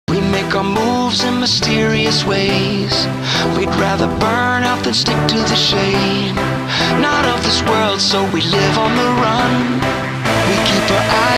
We make our moves in mysterious ways. We'd rather burn out than stick to the shade. Not of this world, so we live on the run. We keep our eyes